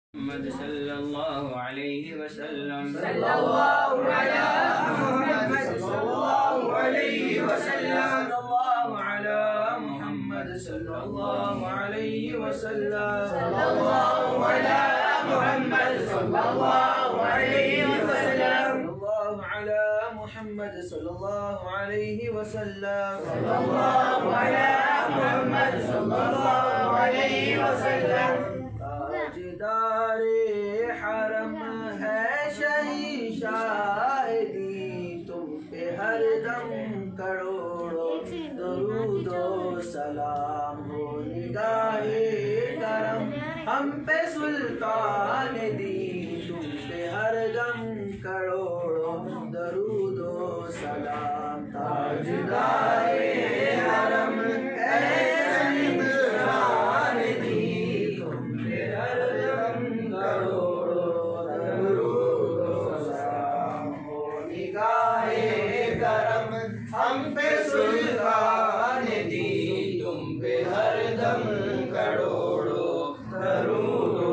मुहम्मद सल्लल्लाहु अलैहि वसल्लम सल्लल्लाहु अला मुहम्मद सल्लल्लाहु अलैहि वसल्लम सल्लल्लाहु अला मुहम्मद सल्लल्लाहु अलैहि वसल्लम सल्लल्लाहु अला मुहम्मद सल्लल्लाहु अलैहि वसल्लम सल्लल्लाहु अला मुहम्मद सल्लल्लाहु अलैहि वसल्लम सल्लल्लाहु अला मुहम्मद सल्लल्लाहु अलैहि वसल्लम ताजदारे हरम है शहीशादी तुम पे हर दम करोड़ों दरूदो सलाम हो निगाहे करम हम पे सुल्तान दी तुम पे हर दम करोड़ों दरूदो सलाम ताजदारे हरम है हम पे सुल्तान दी तुम पे हर दम करोड़ों दरूदो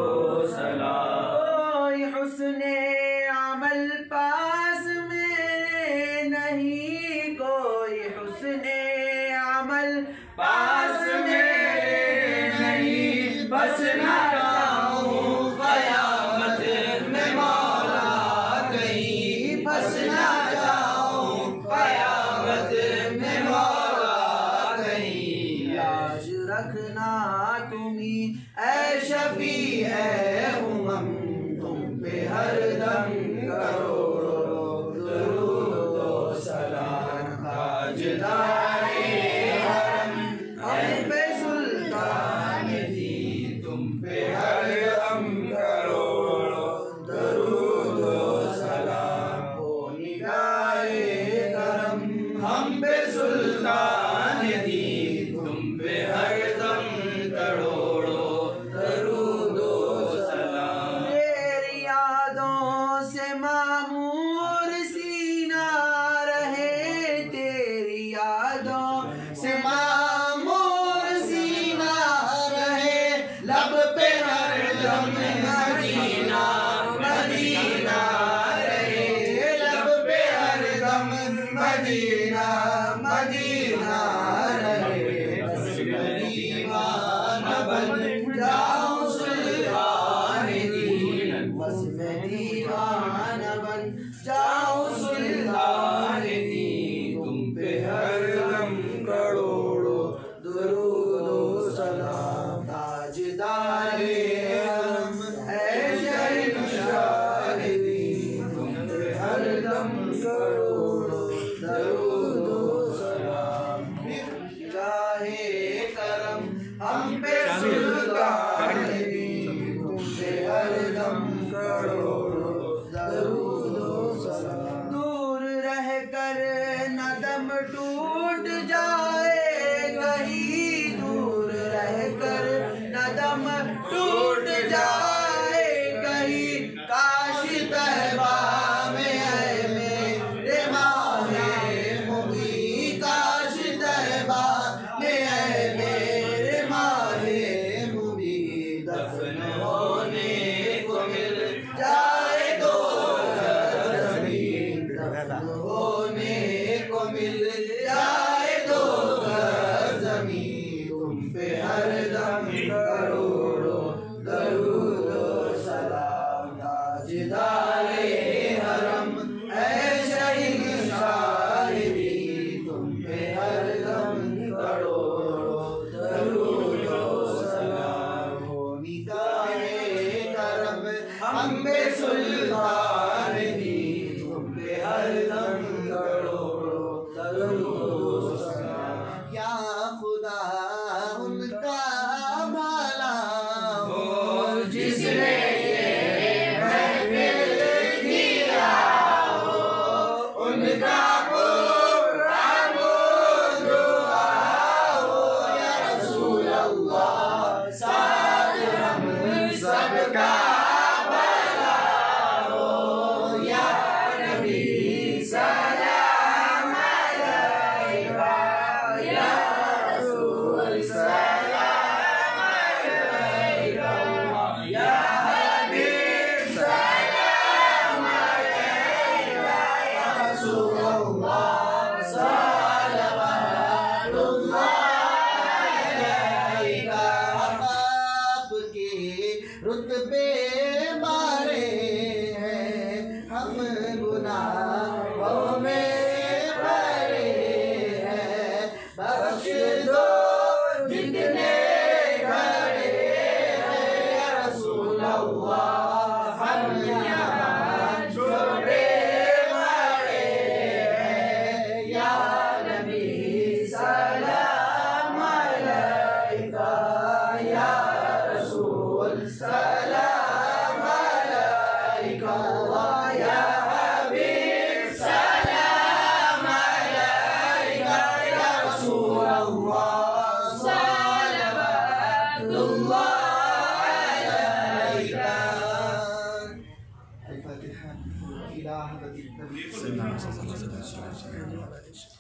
सलाम। हुस्ने अमल पास में नहीं कोई हुस्ने अमल पास में नहीं बस ना जाऊं क़यामत में मौला कहीं बस ना जाऊं क़यामत में मौला कहीं लाज रखना तुम्ही ऐ शफी ऐ उमम तुम पे हर दम करोड़ों दरूदो सलाम ताजदारे हरम हम पे सुल्तान दी तुम पे हर दम करोड़ों दरूदो सलाम हो निगाहे करम हम पे सुल्तान दी तुम पे हर दम करोड़ों दरूदो सलाम। तेरी यादों से मामूर सीना रहे तेरी यादों से मामूर सीना रहे लब पे हर दम मदीना मदीना रहे लब पे हर दम मदीना मदीना रहे बस मैं दीवाना बन जाऊं सुल्तान दी बस मैं दीवाना बन जाऊं सुल्तान दी तुम पे हर दम करोड़ों दरूदो सलाम ताजदारे हम ऐ शहंशाह दी तुम पे हर दम करोड़ों दरूदो सलाम। निगाहे करम हम पे सुल्तान दी तुम पे हर दम करोड़ों दरूदो सलाम। दूर रह कर नदम टूट जाए कहीं दूर रह कर नदम टूट जाए कहीं काश तहबा में है मेरे माहे मुबी काश तहबा में है मेरे माहे मुबी दफन होने को मिल जाए दो ज़मीन दफन होने को मिल जाए दो ज़मीन तुम पे हर दम करोड़ों दरूदो सलाम ताजदारे हरम ऐ शहंशाह दी तुम पे हर दम करोड़ों दरूदो सलाम हो निगाहे करम हम पे सुल्तान दी तुम पे हर दम करोड़ों दरूदो सलाम। या खुदा उनका भला हो जिसने ये महफिल दिया हो उनका कुरान हो दुआ हो या रसूल अल्लाह साथ हम सबका भला हो रुतबे मारे हैं हम गुनाहों में भरे हैं, बख्श दो जितने खड़े हैं या रसूल अल्लाह, हम यहाँ छोड़े मारे हैं या नबी सलाम अलैका, या रसूल सलाम अलैका, या हबीब सलाम अलैका, या रसूल अल्लाह सलवातुल्लाह अलैका। अल-फातिहा इला हज़रत नबी सल्लल्लाहु अलैहि वसल्लम।